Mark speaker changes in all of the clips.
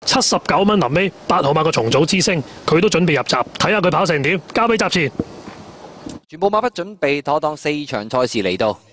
Speaker 1: 79蚊，臨尾8號馬個重組之星，佢都準備入閘，睇下佢跑成點，交俾閘前。
Speaker 2: 全部馬匹準備妥當，4場賽事嚟到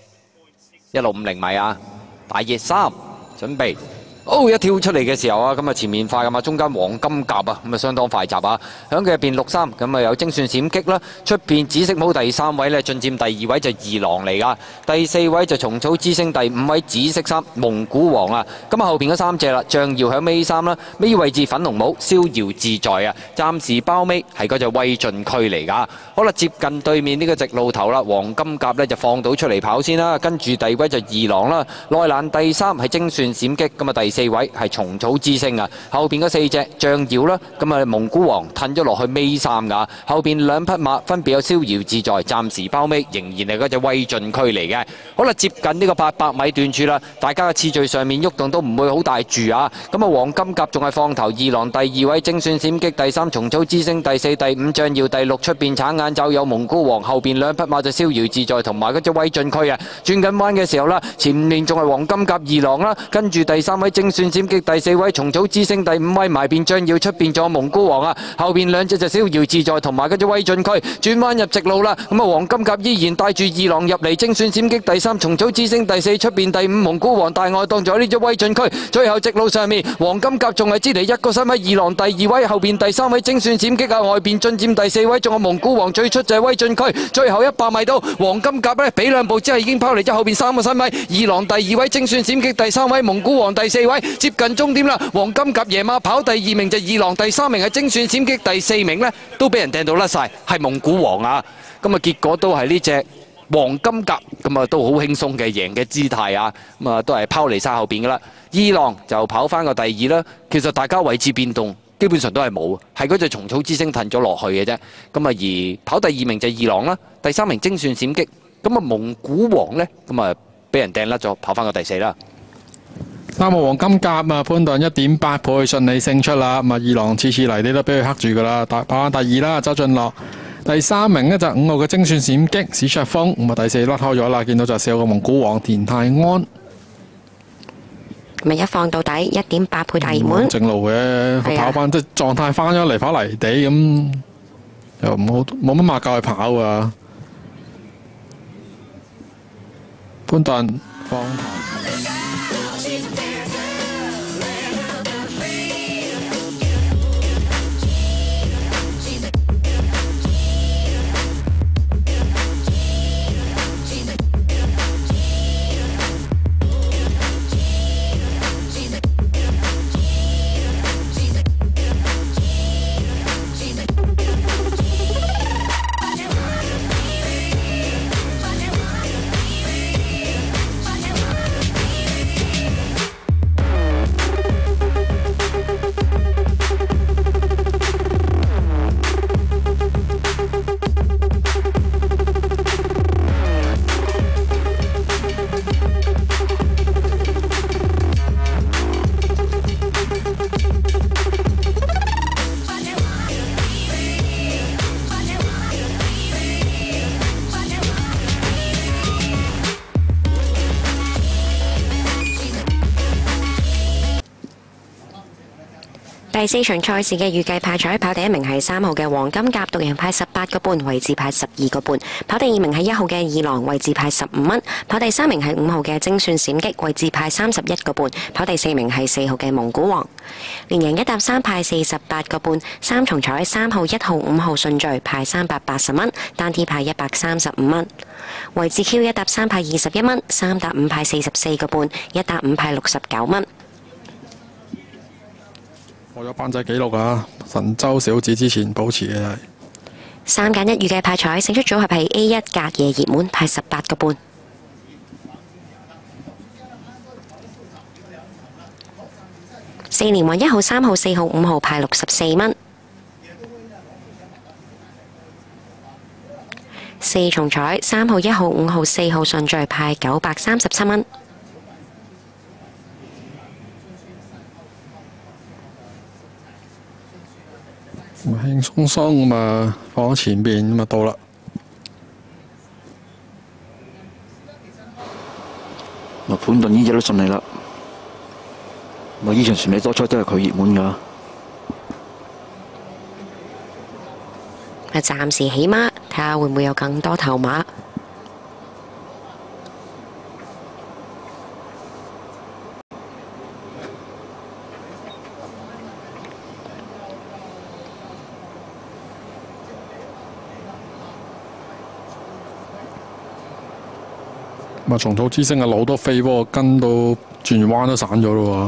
Speaker 2: ，1650米啊，大熱3，準備。 一跳出嚟嘅時候啊，咁啊前面快噶嘛，中間黃金甲啊，咁啊相當快閘啊，響佢入邊63，咁啊有精算閃擊啦，出邊紫色帽第3位呢，進佔第2位就二郎嚟噶，第4位就蟲草之星，第5位紫色衫蒙古王啊，咁啊後邊嗰3隻啦，象耀響尾3啦，尾位置粉紅帽逍遙自在啊，暫時包尾係嗰隻威進區嚟噶，好啦，接近對面呢個直路頭啦，黃金甲呢就放到出嚟跑先啦，跟住第2位就二郎啦，內欄第3係精算閃擊，咁啊第4位係蟲草之星啊，後邊嗰4隻象耀啦，咁啊蒙古王褪咗落去尾3噶，後邊2匹馬分別有逍遙自在，暫時包尾仍然係嗰隻威進區嚟嘅。好啦，接近呢個800米段處啦，大家嘅次序上面喐動都唔會好大住啊。咁啊黃金甲仲係放頭，二郎第2位精算閃擊，第3蟲草之星，第4、第5象耀，第6出邊橙眼罩有蒙古王，後邊2匹馬就逍遙自在同埋嗰隻威進區啊。轉緊彎嘅時候啦，前面仲係黃金甲二郎啦，跟住第3位精算閃擊，第4位蟲草之星，第5位埋邊將要出邊仲有蒙古王啊，後邊2隻就逍遙自在同埋嗰隻威進區，轉彎入直路啦，咁啊黃金甲依然帶住二郎入嚟，精算閃擊，第3蟲草之星，第4出邊，第5蒙古王大外檔仲有呢隻威進區，最後直路上面黃金甲仲係支離1個身位，二郎第2位，後邊第3位精算閃擊啊，外邊進佔第4位，仲有蒙古王，最出就係威進區，最後100米到黃金甲呢，比2步之後已經拋離咗後邊3個身位，二郎第2位，精算閃擊第3位，蒙古王第4位，接近終點啦。黃金甲夜馬跑第2名就二郎，第3名係精算閃擊，第4名呢都俾人掟到甩晒，係蒙古王啊！咁啊結果都係呢隻黃金甲，咁啊都好輕鬆嘅贏嘅姿態啊！咁啊都係拋離晒後邊噶啦，二郎就跑翻個第2啦。其實大家位置變動基本上都係冇，係嗰隻蟲草之星褪咗落去嘅啫。咁啊而跑第2名就二郎啦，第3名精算閃擊，咁啊蒙古王呢，咁啊俾人掟甩咗，跑翻個第4啦。
Speaker 3: 3號黃金甲啊，潘頓1.8倍順利勝出啦。咁啊，二郎次次嚟你都俾佢黑住噶啦，跑翻第2啦，周俊樂。第3名呢就5號嘅精算閃擊史卓峰，咁啊第4甩開咗啦，見到就4號嘅蒙古王田泰安。
Speaker 4: 咪一放到底1.8倍大熱門。
Speaker 3: 正路嘅，佢跑翻即係狀態翻咗嚟跑泥地咁，又冇乜馬教佢跑啊。潘頓放頭。
Speaker 4: 第4場賽事嘅預計派彩，跑第1名係3號嘅黃金甲，獨贏派18個半，位置派12個半；跑第2名係1號嘅二郎，位置派15蚊；跑第3名係5號嘅精算閃擊，位置派31個半；跑第4名係4號嘅蒙古王，連贏1搭3派48個半。3重彩3號、1號、5號順序派380蚊，單 T 派135蚊；位置 Q 1搭3派21蚊，3搭5派44個半，1搭5派69蚊。
Speaker 3: 破咗班仔紀錄啊！神州小子之前保持嘅係
Speaker 4: 3揀1預計派彩，勝出組合係 A1 隔夜熱門，派18個半。4連運1號、3號、4號、5號派64蚊。4重彩3號、1號、5號、4號順序派937蚊。
Speaker 3: 輕鬆鬆咁啊，放喺前邊咁啊到啦。
Speaker 5: 潘頓呢隻都順利啦。呢場全美多賽都係佢熱門㗎。
Speaker 4: 暫時起碼睇下會唔會有更多頭馬。
Speaker 3: 重組之星啊，攞多飛喎，跟到轉彎都散咗咯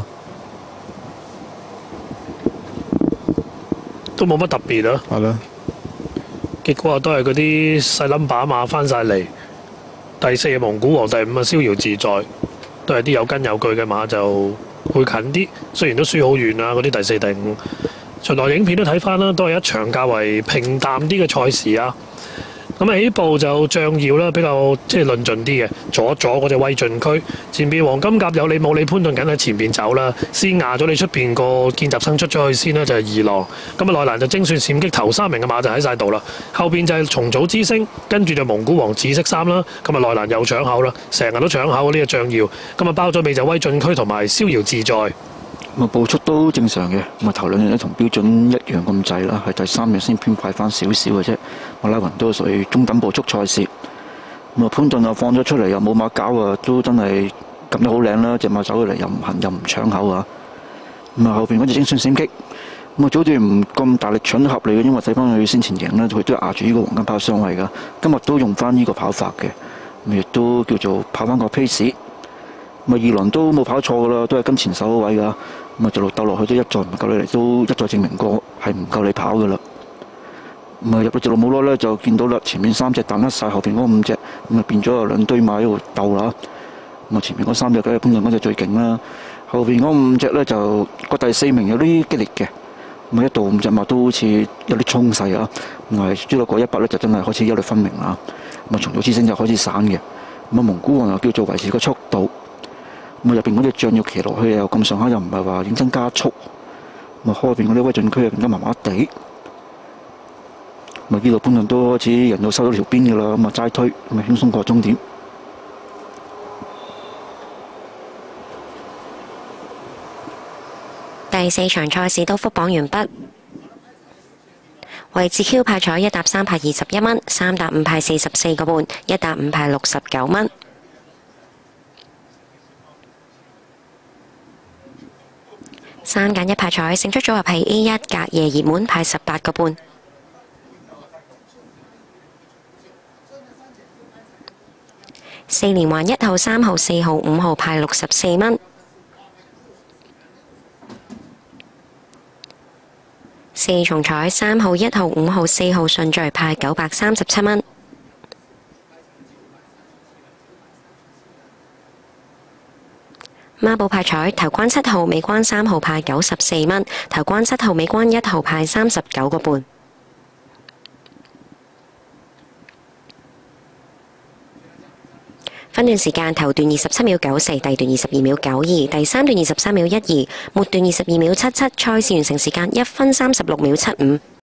Speaker 1: 都冇乜特別啊。
Speaker 3: 喎。係啦，
Speaker 1: 結果都係嗰啲細冧把馬翻晒嚟。第4嘅蒙古王，第5嘅逍遙自在，都係啲有根有據嘅馬，就會近啲。雖然都輸好遠啊，嗰啲第4、第5。循來影片都睇翻啦，都係一場較為平淡啲嘅賽事啊。咁起步就象耀啦，比較即係論盡啲嘅，左嗰隻威進區，前邊黃金甲有你冇你潘頓緊喺前邊走啦，先壓咗你出邊個見習生出咗去先啦，就係2郎。咁啊內欄就精算閃擊頭3名嘅馬就喺晒度啦，後邊就係重組之星，跟住就蒙古王紫色衫啦，咁啊內欄又搶口啦，成日都搶口呢個象耀，咁啊包咗尾就威進區同埋逍遙自在。
Speaker 5: 步速都正常嘅，頭兩樣都同標準一樣咁滯啦，係第3樣先偏快翻少少嘅啫。馬拉雲都屬於中等步速賽事。潘頓放咗出嚟又冇馬搞啊，都真係撳得好靚啦！隻馬走咗嚟又唔行又唔搶口啊。後邊嗰隻精算閃擊，早段唔咁大力搶都合理嘅，因為睇翻佢先前贏啦，佢都壓住呢個黃金跑雙位㗎。今日都用翻呢個跑法嘅，亦都叫做跑翻個 pace。2輪都冇跑錯㗎啦，都係跟前手嗰位㗎。就鬥落去都一再唔夠你嚟，都一再證明過係唔夠你跑㗎啦。入到直路冇耐咧，就見到啦，前面3隻彈甩晒，後邊嗰5隻變咗2堆馬喺度鬥啦。前面嗰3隻梗係潘頓嗰隻最勁啦，後邊嗰5隻咧就個第4名有啲激烈嘅，一到5隻馬都好似有啲衝勢啊。追到過100咧就真係開始一律分明啦。重組之星就開始散嘅，蒙古王又叫做維持個速度。入邊嗰隻象要騎落去又咁上下，又唔係話認真加速。開邊嗰啲威進區又變得麻麻地。呢度潘頓都開始人到收到條邊㗎啦，齋推，輕鬆過終點。
Speaker 4: 第4場賽事都復榜完畢。位置 Q 派彩1搭3派21蚊，3搭5派44個半，1搭5派69蚊。3揀1派彩勝出組合係 A1 隔夜熱門派18個半。4連環1號、3號、4號、5號派64蚊。4重彩3號、1號、5號、4號順序派937蚊。孖寶派彩頭關7號、尾關3號派94蚊，頭關7號、尾關1號派39個半。分段時間頭段27秒94，第段22秒92，第3段23秒12，末段22秒77。賽事完成時間1分36秒75。